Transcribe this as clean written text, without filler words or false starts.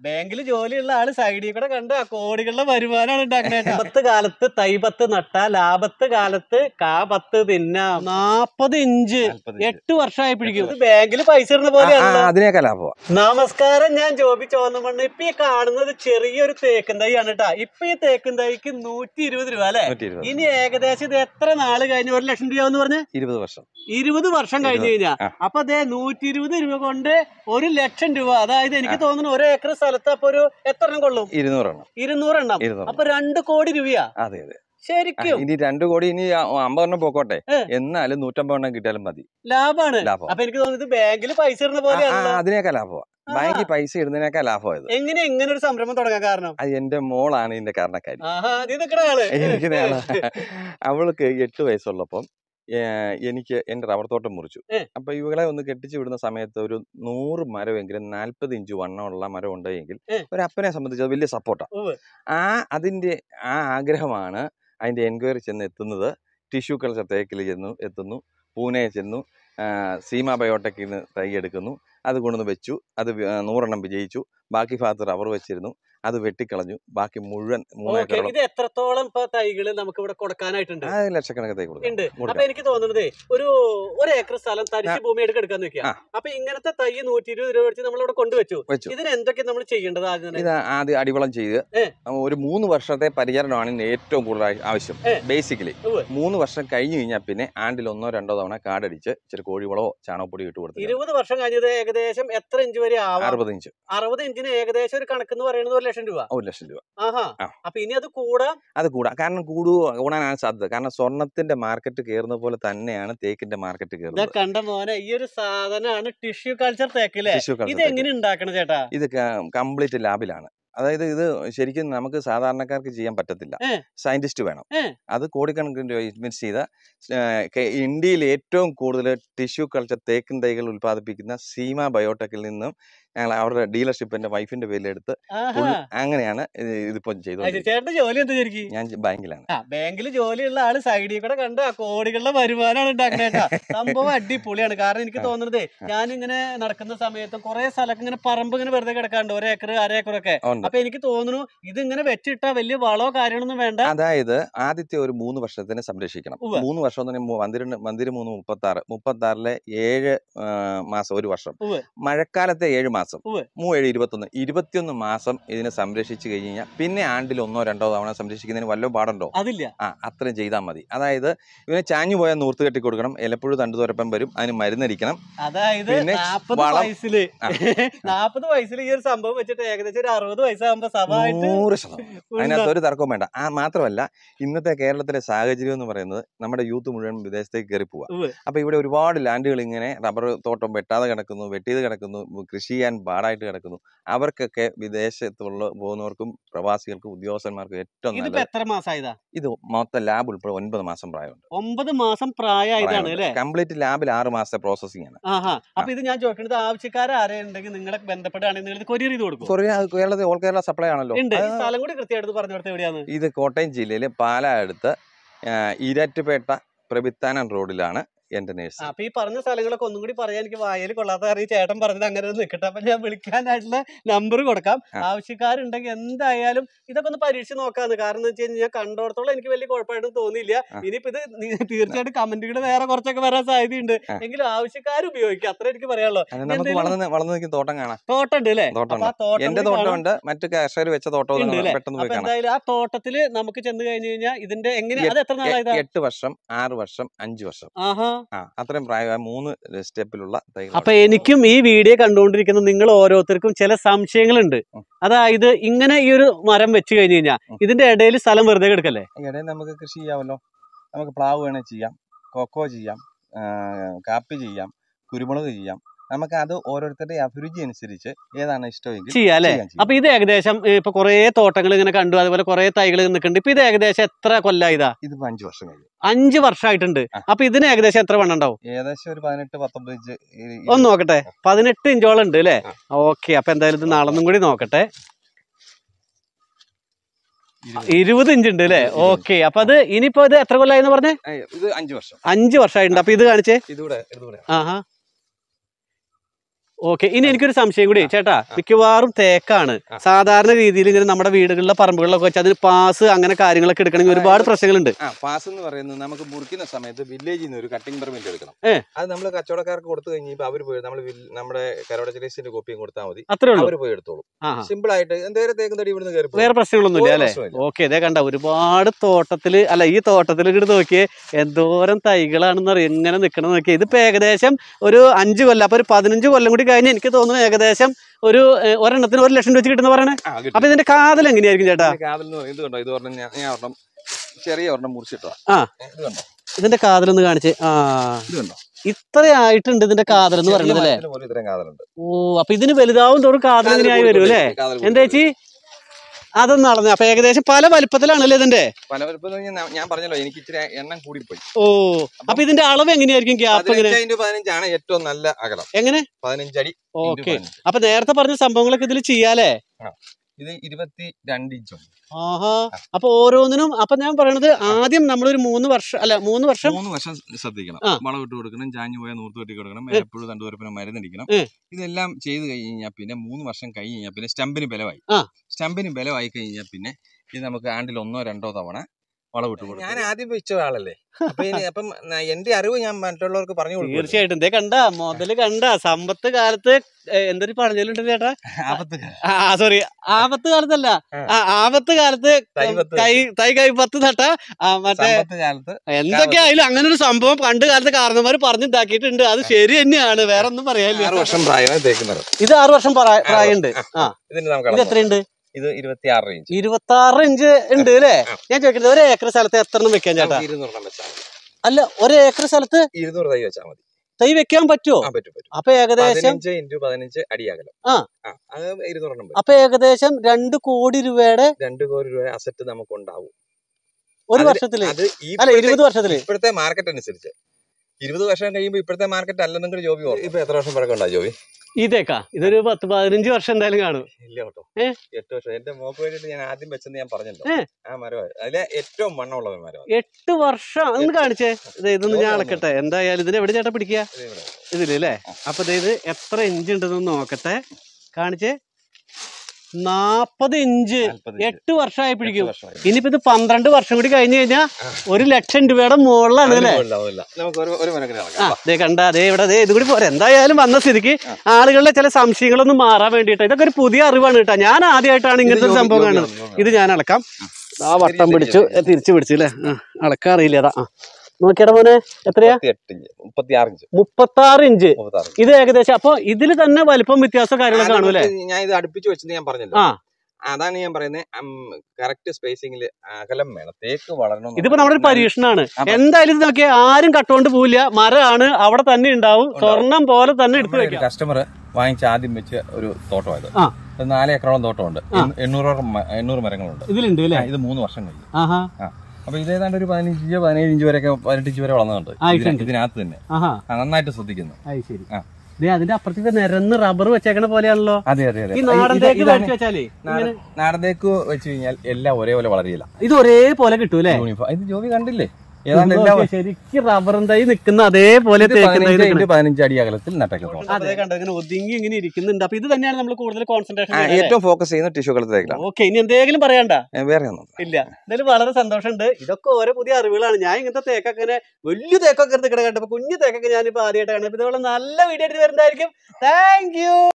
ബാങ്കിൽ ജോലിയുള്ള ആള് സൈഡിൽ കൂടെ കണ്ട കോടികളുടെ വരുമാനമാണ് ഉണ്ടാക്കുന്നത്. ആപത്ത് കാലത്ത് തൈപത്ത് നട്ട ലാഭത്ത് കാലത്ത് കാപത്ത് തിന്നാം. 40 ഇഞ്ച് 8 വർഷമായി പിടിക്കും. ബാങ്കിൽ പൈസ ഇടുന്ന പോലെയാണ്. അതിനേക്കാൾ ലാഭം. നമസ്കാരം, ഞാൻ ജോബി ചോന്നമണ്ണ്. ഇപ്പൊ ഈ കാണുന്നത് ചെറിയൊരു തേക്കും തൈ ആണ് കേട്ടാ. ഇപ്പൊ ഈ തേക്കും തൈക്ക് 120 രൂപ അല്ലെ? ഇനി ഏകദേശം ഇത് എത്ര നാള് കഴിഞ്ഞ് 1 ലക്ഷം രൂപ എന്ന് പറഞ്ഞ് 20 വർഷം കഴിഞ്ഞു കഴിഞ്ഞാ അപ്പൊ അതേ 120 രൂപ കൊണ്ട് 1 ലക്ഷം രൂപ. അതായത് എനിക്ക് തോന്നുന്നു 1 ഏക്കർ സ്ഥലത്ത് അപ്പൊ ഒരു എത്ര എണ്ണം കൊള്ളും? 200 എണ്ണം. അപ്പൊ 2 കോടി രൂപയാ. അതെ അതെ, ശരിക്കും. ഇനി 2 കോടി ഇനി 50 എണ്ണം പോക്കോട്ടെ, എന്നാലും 150 എണ്ണം കിട്ടിയാലും മതി. ലാഭാണ്. അപ്പൊ എനിക്ക് തോന്നുന്നത് ബാങ്കിൽ പൈസ ഇടുന്ന പോലെയാണ്. അതിനേക്കാൾ ലാഭമാണ്. ബാങ്കിൽ പൈസ ഇടുന്നതിനേക്കാൾ ലാഭമായത്. എങ്ങനെ ഇങ്ങനെ ഒരു സംരംഭം തുടങ്ങാൻ കാരണം? അത് എന്റെ മോളാണ് ഇതിന്റെ കാരണക്കാരി. എനിക്ക് അവൾക്ക് 8 വയസ്സുള്ളപ്പം എനിക്ക് എന്റെ റബ്ബർ തോട്ടം മുറിച്ചു. അപ്പൊ ഇവളെ ഒന്ന് കെട്ടിച്ചു വിടുന്ന സമയത്ത് ഒരു 100 മരമെങ്കിലും 40 ഇഞ്ച് വണ്ണമുള്ള മരം ഉണ്ടെങ്കിൽ ഒരു അപ്പനെ സംബന്ധിച്ച് അത് വലിയ സപ്പോർട്ടാണ്. അതിന്റെ ആഗ്രഹമാണ് അതിന്റെ എൻക്വയറി ചെന്ന് എത്തുന്നത്. ടിഷ്യൂ കൾച്ചർ തേക്കിൽ എത്തുന്നു, പൂനെ ചെന്നു, സീമ ബയോടെക്കിൽ നിന്ന് തൈ എടുക്കുന്നു, അത് കൊണ്ടുവന്ന് വെച്ചു. അത് 100 എണ്ണം വിജയിച്ചു. ബാക്കി ഭാഗത്ത് റബ്ബർ വെച്ചിരുന്നു, അത് വെട്ടിക്കളഞ്ഞു. ബാക്കി മുഴുവൻ 3 ഏക്കർ. ഇത് എത്രത്തോളം തൈകള് നമുക്ക് ഇവിടെ കൊടുക്കാനായിട്ടുണ്ട്? ലക്ഷക്കണക്കിന് തൈ കൊടുക്കും. അപ്പൊ എനിക്ക് തോന്നുന്നത് ഒരു ഏക്കർ സ്ഥലം തരിശ് ഭൂമി എടുക്കാൻ വെക്കുക. അപ്പൊ ഇങ്ങനത്തെ തൈ 120 രൂപ വെച്ച് നമ്മളിവിടെ കൊണ്ടുവച്ചു. ഇതിന് എന്തൊക്കെ നമ്മൾ ചെയ്യേണ്ടത്? ഇത് ആദ്യം അടിവളം ചെയ്ത് ഒരു 3 വർഷത്തെ പരിചരണമാണ് ഏറ്റവും കൂടുതൽ ആവശ്യം. ബേസിക്കലി 3 വർഷം കഴിഞ്ഞു കഴിഞ്ഞാൽ പിന്നെ ആണ്ടിൽ 1 2 തവണ കാടടിച്ച് ഇച്ചിരി കോഴിവളവോ ചാണകപ്പൊടി ഇട്ട് കൊടുത്തു. 20 വർഷം കഴിഞ്ഞത് ഏകദേശം എത്ര ഇഞ്ച് വരെ ആവും? 60 ഇഞ്ച്. 60 ഇഞ്ചിന് ഏകദേശം ഒരു കണക്ക് എന്ന് പറയുന്നത് 1 ലക്ഷം രൂപ. 1 ലക്ഷം രൂപ. അപ്പൊ ഇനി അത് കൂടാ. കാരണം കൂടാനാണ് സാധ്യത. കാരണം സ്വർണത്തിന്റെ മാർക്കറ്റ് കയറുന്ന പോലെ തന്നെയാണ് തേക്കിന്റെ മാർക്കറ്റ് കയറുന്നത്. കണ്ട മോനെ, ഈ ഒരു സാധനമാണ് ടിഷ്യൂ കൾച്ചർ തേക്കില്ലേ? ഇത് എങ്ങനെ ഉണ്ടാക്കണം ചേട്ടാ? ഇത് കംപ്ലീറ്റ് ലാബിലാണ്. അതായത് ഇത് ശരിക്കും നമുക്ക് സാധാരണക്കാർക്ക് ചെയ്യാൻ പറ്റത്തില്ല. സയന്റിസ്റ്റ് വേണം. അത് കോടിക്കണക്കിന് രൂപ ഇൻവെസ്റ്റ് ചെയ്ത ഇന്ത്യയിൽ ഏറ്റവും കൂടുതൽ ടിഷ്യൂ കൾച്ചർ തേക്കിൻ തൈകൾ ഉൽപ്പാദിപ്പിക്കുന്ന സീമ ബയോടെക്കിൽ നിന്നും ഞങ്ങൾ അവരുടെ ഡീലർഷിപ്പ് എന്റെ വൈഫിന്റെ പേരിലെടുത്ത് അങ്ങനെയാണ് ഇതിപ്പോ ചെയ്തത്. ജോലി എന്താ ശരിക്കും? ഞാൻ ബാങ്കിലാണ്. ബാങ്കിൽ ജോലിയുള്ള ആള് സൈഡിൽ കൂടെ കണ്ട കോടികളുടെ വരുമാനമാണ് ഉണ്ടാക്കുന്നത്. സംഭവം അടിപൊളിയാണ്. കാരണം എനിക്ക് തോന്നുന്നത് ഞാനിങ്ങനെ നടക്കുന്ന സമയത്ത് കുറെ സ്ഥലത്ത് ഇങ്ങനെ പറമ്പ് ഇങ്ങനെ വെറുതെ കിടക്കാണ്ട് 1 ഏക്കർ 1/2 ഏക്കറൊക്കെ. അപ്പൊ എനിക്ക് തോന്നുന്നു ഇത് ഇങ്ങനെ വെച്ചിട്ടാ വലിയ വളോ കാര്യങ്ങളൊന്നും വേണ്ട. അതായത് ആദ്യത്തെ ഒരു 3 വർഷത്തിന് സംരക്ഷിക്കണം. 3 വർഷം എന്ന് പറഞ്ഞാൽ 36 7 മാസം 1 വർഷം. മഴക്കാലത്തെ 7 മാസം, 21 മാസം ഇതിനെ സംരക്ഷിച്ചു കഴിഞ്ഞാൽ പിന്നെ ആണ്ടിൽ 1 2 തവണ സംരക്ഷിക്കുന്നതിന് വല്ല പാടുണ്ടോ? അതില്ല. അത്രയും ചെയ്താൽ മതി. അതായത് ഇവനെ ചാഞ്ഞു പോയാൽ നൂർത്ത് കെട്ടി കൊടുക്കണം, ഇലപ്പുഴ തണ്ടുതുരപ്പം വരും, അതിന് മരുന്നടിക്കണം. അതായത് 40 വയസ്സിൽ ഈ ഒരു സംഭവം വെച്ചിട്ട് ഏകദേശം ഒരു 60 വയസ്സാകുമ്പോ 100%. അതിനകത്ത് ഒരു തർക്കവും വേണ്ട. മാത്രമല്ല ഇന്നത്തെ കേരളത്തിലെ സാഹചര്യം എന്ന് പറയുന്നത് നമ്മുടെ യൂത്ത് മുഴുവൻ വിദേശത്തേക്ക് കയറി പോവാ. അപ്പൊ ഇവിടെ ഒരുപാട് ലാൻഡുകൾ ഇങ്ങനെ റബ്ബർ തോട്ടം വെട്ടാതെ കിടക്കുന്നു, വെട്ടിയത് കിടക്കുന്നു, കൃഷി ചെയ്യാൻ പാടായിട്ട് കിടക്കുന്നു. അവർക്കൊക്കെ വിദേശത്തുള്ള പോകുന്നവർക്കും പ്രവാസികൾക്കും ഉദ്യോഗസ്ഥന്മാർക്കും ഏറ്റവും ഇത് മൊത്തം ലാബ് ഉൾപ്പെടെ 9 മാസം പ്രായമുണ്ട്. 9 മാസം പ്രായമായതാണ് അല്ലേ? കംപ്ലീറ്റ് ലാബിൽ 6 മാസത്തെ പ്രോസസിംഗ് ആണ്. അപ്പൊ ഇത് ഞാൻ ചോദിക്കുന്നത്, ആവശ്യക്കാർ ആരെയുണ്ടെങ്കിൽ നിങ്ങളെ ബന്ധപ്പെടുകയാണെങ്കിൽ കൊറിയർ ചെയ്ത് കൊടുക്കും? കേരളത്തിൽ ഓൾ കേരള സപ്ലൈ ആണല്ലോ. സ്ഥലം കൂടി കൃത്യമായിട്ട് പറഞ്ഞു കൊടുത്തത് എവിടെയാണ്? ഇത് കോട്ടയം ജില്ലയിലെ പാലാ അടുത്ത് ഈരാറ്റുപേട്ട പ്രവിത്താനം റോഡിലാണ് എന്റെ നേഴ്സ്. അപ്പൊ ഈ പറഞ്ഞ സ്ഥലങ്ങളൊക്കെ ഒന്നും കൂടി പറയാൻ എനിക്ക് വായയിൽ കൊള്ളാത്ത കാര്യം ചേട്ടൻ പറഞ്ഞത് അങ്ങനെ നിൽക്കട്ടെ. അപ്പൊ ഞാൻ വിളിക്കാനായിട്ടുള്ള നമ്പർ കൊടുക്കാം. ആവശ്യക്കാരുണ്ടെങ്കിൽ എന്തായാലും ഇതൊക്കെ ഒന്ന് പരീക്ഷിച്ച് നോക്കാന്ന്. കാരണം എന്ന് വെച്ച് കഴിഞ്ഞാൽ കണ്ടോടത്തോളം എനിക്ക് വലിയ കുഴപ്പമായിട്ടും തോന്നിയില്ല. ഇനിയിപ്പോ ഇത് തീർച്ചയായിട്ടും കമന്റുകൾ വേറെ കുറച്ചൊക്കെ വരാൻ സാധ്യതയുണ്ട്. എങ്കിലും ആവശ്യക്കാർ ഉപയോഗിക്കുക, അത്ര എനിക്ക് പറയാനുള്ളൂ. വളർന്നു തോട്ടം കാണാം. തോട്ടം ഉണ്ട് അല്ലേ? എന്റെ തോട്ടമുണ്ട്, മറ്റു കർഷകർ വെച്ച തോട്ടം. എന്തായാലും ആ തോട്ടത്തില് നമുക്ക് ചെന്ന് കഴിഞ്ഞു കഴിഞ്ഞാൽ ഇതിന്റെ എങ്ങനെ അത് എത്ര നാളായത്? 8 വർഷം 6 വർഷം 5 വർഷം അത്രയും പ്രായമായ 3 സ്റ്റെപ്പിലുള്ള തൈകൾ. അപ്പൊ എനിക്കും ഈ വീഡിയോ കണ്ടുകൊണ്ടിരിക്കുന്ന നിങ്ങൾ ഓരോരുത്തർക്കും ചില സംശയങ്ങളുണ്ട്. അതായത് ഇങ്ങനെ ഈ ഒരു മരം വെച്ച് കഴിഞ്ഞു കഴിഞ്ഞാൽ ഇതിന്റെ ഇടയിൽ സ്ഥലം വെറുതെ കിടക്കല്ലേ? ഇടയിൽ നമുക്ക് കൃഷി ചെയ്യാമല്ലോ. നമുക്ക് പ്ലാവ് വേണേ ചെയ്യാം, കൊക്കോ ചെയ്യാം, കാപ്പി ചെയ്യാം, കുരുമുളക് ചെയ്യാം. നമുക്ക് അത് ഓരോരുത്തരുടെ അഭിരുചി അനുസരിച്ച് ഏതാണ് ഇഷ്ടമെങ്കിൽ ചെയ്യാം അല്ലെ? അപ്പൊ ഇത് ഏകദേശം ഇപ്പൊ കുറെ തോട്ടങ്ങൾ ഇങ്ങനെ കണ്ടു, അതുപോലെ കുറെ തൈകൾ നിൽക്കുന്നുണ്ട്. ഇപ്പൊ ഇത് ഏകദേശം എത്ര കൊല്ലായതാ? ഇതിപ്പോ 5 വർഷം കഴിഞ്ഞു. 5 വർഷമായിട്ടുണ്ട്. അപ്പൊ ഇതിന് ഏകദേശം എത്ര വണ്ണം ഉണ്ടാവും? ഏകദേശം ഒരു 18-19 ഇഞ്ച്. ഒന്ന് നോക്കട്ടെ, 18 ഇഞ്ചോളം ഉണ്ട് അല്ലെ? ഓക്കെ. അപ്പൊ എന്തായാലും ഇത് നാളെന്നും കൂടി നോക്കട്ടെ. 20 ഇഞ്ച് ഉണ്ട് അല്ലെ? ഓക്കെ. അപ്പൊ അത് ഇനിയിപ്പോ ഇത് എത്ര കൊല്ലായെന്ന് പറഞ്ഞേ? ഇത് 5 വർഷം. 5 വർഷമായിട്ടുണ്ട്. അപ്പൊ ഇത് കാണിച്ചേ. ഇതൂടെ. ഓക്കെ, ഇനി എനിക്കൊരു സംശയം കൂടി ചേട്ടാ. മിക്കവാറും തേക്കാണ് സാധാരണ രീതിയിൽ ഇങ്ങനെ നമ്മുടെ വീടുകളിലെ പറമ്പുകളിലൊക്കെ വെച്ച് അതിന് പാസ് അങ്ങനെ കാര്യങ്ങളൊക്കെ എടുക്കണമെങ്കിൽ ഒരുപാട് പ്രശ്നങ്ങളുണ്ട്. പാസ് എന്ന് പറയുന്നത് നമുക്ക് മുറിക്കുന്ന സമയത്ത് വില്ലേജിൽ നിന്ന് ഒരു കട്ടിംഗ് പെർമിറ്റ് എടുക്കണം. അത് നമ്മൾ കച്ചവടക്കാർക്ക് കൊടുത്തു കഴിഞ്ഞാൽ അവർ പോയി നമ്മുടെ കരോട കോപ്പിയും കൊടുത്താൽ മതി, അത്രേ ഉള്ളൂ, അവർ പോയി എടുത്തോളൂ. സിമ്പിൾ ആയിട്ട് എന്തേലും തേക്കും തടി ഇവിടുന്ന് കയറി വേറെ പ്രശ്നങ്ങളൊന്നുമില്ല അല്ലേ? ഓക്കെ, ഇതേ കണ്ട ഒരുപാട് തോട്ടത്തില് അല്ല ഈ തോട്ടത്തിൽ ഇങ്ങോട്ട് നോക്കിയേ എന്തോരം തൈകളാണെന്ന് അറിയാം എങ്ങനെ നിക്കണം നോക്കിയേ. ഇതിപ്പോ ഏകദേശം ഒരു 5 കൊല്ലം, അപ്പൊ ഒരു 15 കൊല്ലം കൂടി കഴിഞ്ഞ് എനിക്ക് തോന്നുന്നു ഏകദേശം ഒരു ഒരെണ്ണത്തിന് 1 ലക്ഷം രൂപ വെച്ച് കിട്ടുന്ന പറയണേ. അപ്പൊ ഇതിന്റെ കാതൽ എങ്ങനെയായിരിക്കും ചേട്ടാ? കാതൽ ഇത് കണ്ടോ, ഇത് പറഞ്ഞ ഞാൻ ഒരെണ്ണം ചെറിയ ഒരെണ്ണം മുറിച്ചിട്ടോ. ഇത് കണ്ടോ, ഇതിന്റെ കാതലൊന്ന് കാണിച്ച്. ഇത് കണ്ടോ, ഇത്രയായിട്ടുണ്ട് ഇതിന്റെ കാതൽ എന്ന് പറയുന്നത് അല്ലേ? ഓ, അപ്പൊ ഇതിന് വലുതാവും തോറും കാതൽ എങ്ങനെയായി വരും അല്ലേ? എന്താ ചേച്ചി അതൊന്നും അളഞ്ഞ? അപ്പൊ ഏകദേശം പല വലിപ്പത്തിലാണല്ലേ ഇതിന്റെ? പല വലിപ്പം ഞാൻ പറഞ്ഞല്ലോ, എനിക്ക് ഇച്ചിരി എണ്ണം കൂടിപ്പോയി. ഓ, അപ്പൊ ഇതിന്റെ അളവ് എങ്ങനെയായിരിക്കും? ഗ്യാപ്പ് 15 ഏറ്റവും നല്ല അകലം. എങ്ങനെ? 15 അടി. ഓക്കെ, അപ്പൊ നേരത്തെ പറഞ്ഞ സംഭവങ്ങളൊക്കെ ഇതിൽ ചെയ്യാലേ? ഇത് 22 ഇഞ്ചും. ആഹാ, അപ്പൊ ഓരോന്നിനും അപ്പൊ ഞാൻ പറയണത് ആദ്യം നമ്മളൊരു 3 വർഷം അല്ല 3 വർഷം ശ്രദ്ധിക്കണം. വളം ഇട്ട് കൊടുക്കണം, ചാഞ്ഞു പോയാൽ നൂർത്ത് വെട്ടി കൊടുക്കണം, എപ്പോഴും തണ്ടുവരപ്പിന് മരുന്നടിക്കണം. ഇതെല്ലാം ചെയ്ത് കഴിഞ്ഞാൽ പിന്നെ 3 വർഷം കഴിഞ്ഞ് കഴിഞ്ഞാൽ പിന്നെ സ്റ്റമ്പിന് ബലമായി. സ്റ്റമ്പിന് ബലമായി കഴിഞ്ഞാൽ പിന്നെ ഇത് നമുക്ക് ആണ്ടിൽ 1 or 2 തവണ വളം ഇട്ട് കൊടുക്കും. ഞാൻ ആദ്യം വെച്ച ആളല്ലേ, അപ്പം എന്റെ അറിവ് ഞാൻ മറ്റുള്ളവർക്ക് പറഞ്ഞു കൊടുക്കും. തീർച്ചയായിട്ടും. ഇതേ കണ്ട മുതല് കണ്ട സമ്പത്ത് കാലത്ത് എന്തൊരു പറഞ്ഞലുണ്ട് ചേട്ടാ? സോറി, ആപത്ത് കാലത്തല്ല, ആപത്ത് കാലത്ത് തൈ കൈപ്പത്ത് നട്ട മറ്റേ എന്തൊക്കെ ആയാലും അങ്ങനെ ഒരു സംഭവം പണ്ട് കാലത്ത് കാരണന്മാര് പറഞ്ഞുണ്ടാക്കിയിട്ടുണ്ട്. അത് ശരി തന്നെയാണ്, വേറെ ഒന്നും പറയാനില്ല. 6 വർഷം പ്രായമാണ് തേക്കുന്നത്. ഇത് 6 വർഷം പ്രായമുണ്ട്. ഇത് എത്രയുണ്ട്? ഇത് 26 ഇഞ്ച്. 26 ഇഞ്ച് ഉണ്ട് അല്ലേ? ഞാൻ ചോദിക്കുന്നത് 1 ഏക്കർ സ്ഥലത്ത് എത്ര എണ്ണം വെക്കാൻ ചേട്ടാ? 200 വെച്ചാൽ മതി. അല്ല, 1 ഏക്കർ സ്ഥലത്ത് 200 തൈ വെച്ചാൽ മതി. തൈ വെക്കാൻ പറ്റുമോ? അപ്പൊ ഏകദേശം 15x15 അടി അകലം. അത് 200. അപ്പൊ ഏകദേശം 2 കോടി രൂപയുടെ 2 കോടി രൂപ അസറ്റ് നമുക്ക് ഉണ്ടാവും ഒരു വർഷത്തില്. അല്ല, 20 വർഷത്തില്. ഇപ്പോഴത്തെ മാർക്കറ്റ് അനുസരിച്ച് 20 വർഷം കഴിയുമ്പോൾ ഇപ്പോഴത്തെ മാർക്കറ്റ് അല്ലെന്നെങ്കിൽ ജോബി ഇപ്പൊ എത്ര വർഷം പഴക്കം ഉണ്ടാവും ജോബി? ഇതേക്കാ ഇതൊരു 10-15 വർഷം എന്തായാലും കാണും. ഇല്ല കേട്ടോ, 8 വർഷം. എന്റെ മോക്ക് വേണ്ടിട്ട് ഞാൻ ആദ്യം വെച്ചെന്ന് ഞാൻ പറഞ്ഞല്ലോ. ആ മരം അതിലെ ഏറ്റവും മണ്ണുള്ള മരം. 8 വർഷം ഒന്ന് കാണിച്ചേ. ഇതൊന്ന് ഞാൻ അളക്കട്ടെ എന്തായാലും. ഇതിന് എവിടെ ചേട്ടാ പിടിക്കുക? ഇതില് അല്ലേ? അപ്പൊ ഇത് എത്ര ഇഞ്ച് ഉണ്ടെന്ന് നോക്കട്ടെ. കാണിച്ചേ. 40 ഇഞ്ച്. 8 വർഷമായി പിടിക്കും. ഇനിയിപ്പോ ഇത് 12 വർഷം കൂടി കഴിഞ്ഞു കഴിഞ്ഞാൽ 1 ലക്ഷം രൂപയുടെ മുകളിലാണ് അല്ലേ? കണ്ട അതേ ഇവിടെ ഇത് കൂടി പോരെ. എന്തായാലും വന്ന സ്ഥിതിക്ക് ആളുകളുടെ ചില സംശയങ്ങളൊന്നും മാറാൻ വേണ്ടിയിട്ട് ഇതൊക്കെ ഒരു പുതിയ അറിവാണ് കേട്ടോ. ഞാൻ ആദ്യമായിട്ടാണ് ഇങ്ങനത്തെ ഒരു സംഭവം കാണുന്നത്. ഇത് ഞാൻ അളക്കാം. ആ വട്ടം പിടിച്ചു, തിരിച്ചു പിടിച്ചു അല്ലേ? അളക്കാൻ അറിയില്ല. അതാ നോക്കിയട മോനെ, എത്രയാ? 36 ഇഞ്ച്. ഇത് ഏകദേശം അപ്പൊ ഇതില് തന്നെ വലിപ്പം വ്യത്യാസം കാര്യങ്ങളൊക്കെ കാണുമല്ലേ? ഞാൻ ഇത് അടുപ്പിച്ച് വെച്ചത് ഞാൻ പറഞ്ഞല്ലോ. അതാണ് ഞാൻ പറയുന്നത്, കറക്റ്റ് സ്പേസിംഗിൽ അകലം വേണം. തേക്ക് വളരണം. ഇതിപ്പോ നമ്മുടെ ഒരു പരീക്ഷണമാണ്. എന്തായാലും ഇത് നോക്കിയാൽ ആരും കട്ടുകൊണ്ട് പോവില്ല. മരമാണ്, അവിടെ തന്നെ ഉണ്ടാവും. സ്വർണം പോലെ തന്നെ എടുത്തു വെക്കാം. കസ്റ്റമർ വാങ്ങിച്ച് ആദ്യം വെച്ച ഒരു തോട്ടമായത്. 4 ഏക്കറോളം തോട്ടമുണ്ട്. 800 മരങ്ങളുണ്ട് ഇതിലുണ്ട് അല്ലേ? ഇത് 3 വർഷം കഴിഞ്ഞു. അപ്പൊ ഇത് ഏതാണ്ട് ഒരു 15 ഇഞ്ച് വരെയൊക്കെ 18 ഇഞ്ച് വരെ വളർന്നുണ്ട് ഇതിനകത്ത് തന്നെ. നന്നായിട്ട് ശ്രദ്ധിക്കുന്നു. അതിന്റെ അപ്പുറത്തേക്ക് നിരന്ന് റബ്ബർ വെച്ചേക്കണ പോലെയാണല്ലോ. അതെ അതെ അതെ. ഈ നാടൻ തേക്ക് വെച്ചാലേ നാടൻ തേക്ക് വെച്ച് കഴിഞ്ഞാൽ എല്ലാം ഒരേപോലെ വളരില്ല. ഇത് ഒരേപോലെ കിട്ടൂല്ലേ? ഇത് ജോബി കണ്ടില്ലേ? ശരിക്കും റബ്ബറും തൈ നിൽക്കുന്ന അതേപോലെ 15 അടി അകലത്തിൽ നട്ടേക്കുന്നു. അതേ കണ്ടോ, ഇങ്ങനെ ഒതുങ്ങി ഇങ്ങനെ ഇരിക്കുന്നുണ്ട്. അപ്പൊ ഇത് തന്നെയാണ് നമ്മൾ കൂടുതൽ കോൺസെൻട്രേഷൻ ഏറ്റവും ഫോക്കസ് ചെയ്യുന്ന ടിഷ്യൂ കളത്തിലേക്കാണ്. ഓക്കെ, ഇനി എന്തെങ്കിലും പറയണ്ട? വേറെ ഒന്നും ഇല്ല. എന്തായാലും വളരെ സന്തോഷമുണ്ട്. ഇതൊക്കെ ഓരോ പുതിയ അറിവുകളാണ്. ഞാൻ ഇങ്ങനത്തെ തേക്കൊക്കെ ഇങ്ങനെ വലിയ തേക്കൊക്കെ എടുത്ത് കിടക്കട്ടെ. കുഞ്ഞു തേക്കൊക്കെ ഞാനിപ്പോ ആദ്യമായിട്ടാണ്. ഇതുപോലെ നല്ല വീഡിയോ ആയിട്ട് വരുന്നതായിരിക്കും. Thank U.